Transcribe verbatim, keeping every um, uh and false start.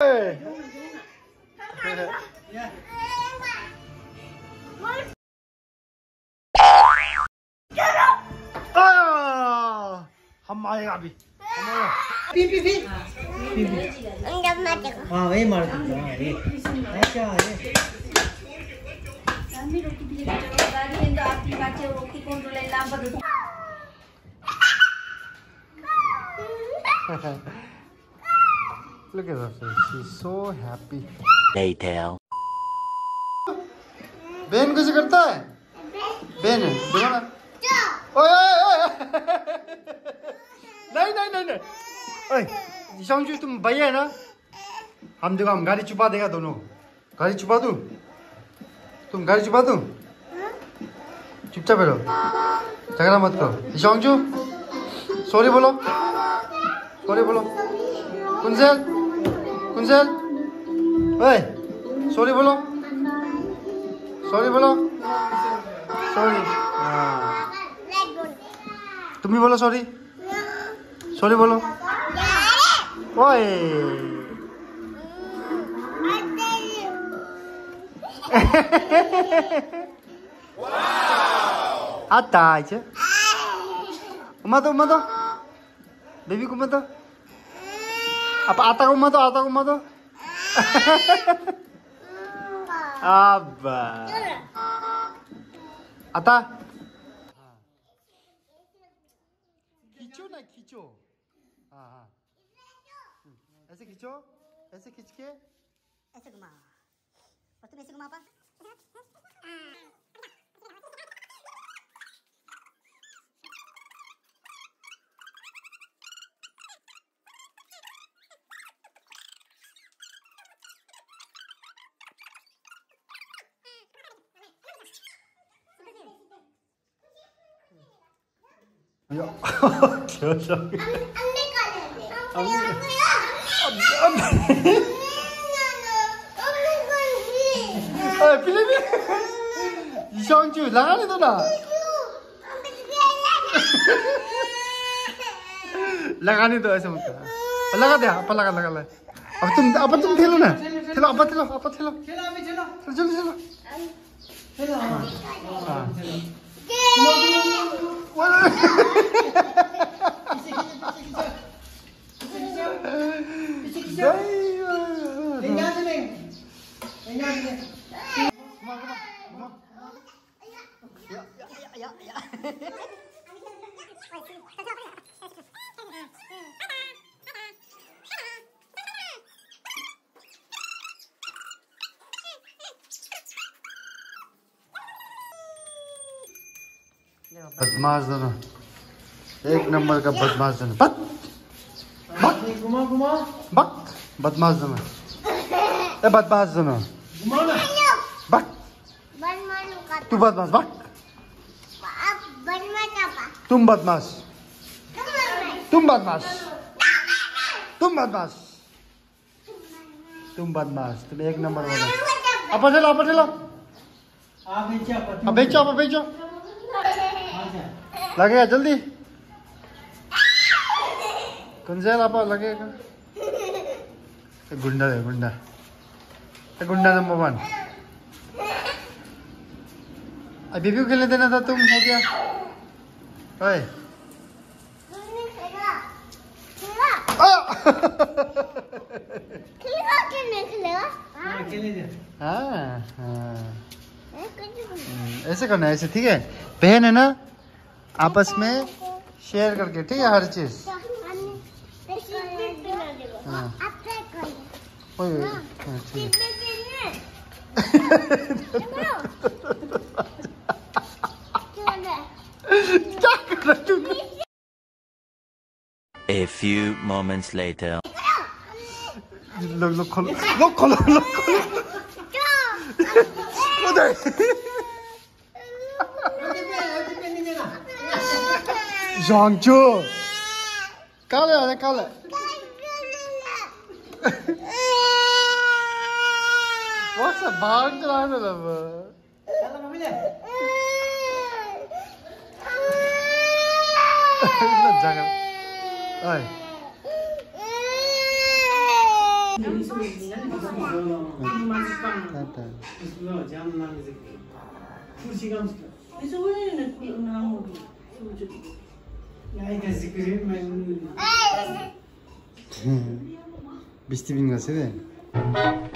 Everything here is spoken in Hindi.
हम आएगा अभी पी पी पी पी पी हाँ वही मार देता हाँ ये अच्छा ये हामी रोटी बिले गाडी ಎಂದು ಆಪ್ತಿ ಬಾಚೆ ಒಕ್ಕಿಕೊಂಡು ಎಲ್ಲ ಬರುದು Look at her face. She's so happy. Later. बहन कैसे करता है? बहन है, देखो ना। ओए ओए ओए। नहीं नहीं नहीं नहीं। ओए, शंजू तुम भैया है ना? हम देखो हम गाड़ी छुपा देगा दोनों। गाड़ी छुपा दूँ? तुम गाड़ी छुपा दूँ? चुपचाप बैठो। झगड़ा मत करो। शंजू, सॉरी बोलो। सॉरी बोलो। कुंजल, कुंजल, ओए, सॉरी बोलो। सॉरी बोलो। सॉरी। हाँ। तुम भी बोलो सॉरी। सॉरी बोलो। ओए। आता है। उमा तो उमा तो। बेबी को मत दो। अब आता को मत दो आता को मत दो। अब आता खींचो ना खींचो हाँ हाँ ऐसे खींचो ऐसे खींच के ऐसे घुमा और तुम ऐसे घुमा पा क्या शंजू लगाने दो ना लगाने दो ऐसे मत करो लगा दे आप लगा लगा ले अब तुम अब तुम खेलो ना खेलो अब खेलो अब खेलो खेलो अभी चलो चलो चलो चलो हाँ हाँ बदमाश दोनों एक नंबर का बदमाश दोनों बक बक घुमा घुमा बक बदमाश दोनों ए बदमाश दोनों घुमा ना बक तू बदमाश बक तुम बदमाश तुम बदमाश तुम बदमाश तुम बदमाश तुम एक नंबर वाला अब चलो अब चलो आप बेचो अब बेचो अब बेचो लगेगा जल्दी कुंजल आप लगेगा गुंडा है गुंडा गुंडा नंबर वन अभी भी खेलने देना था तुम हो गया ओए हाँ हाँ ऐसे करना है ऐसे ठीक है बहन है ना आपस में शेयर करके ठीक है हर चीज हाँ ओए ठीक क्या कर रहा तू A few moments later. लोग लोग खोलो लोग खोलो लोग खोलो उधर शंजू काले आने काले वो सब बाहर चला रहे हैं चलो मम्मी ले इतना जगह ओए टाटा बिस्ती बिन गर्छ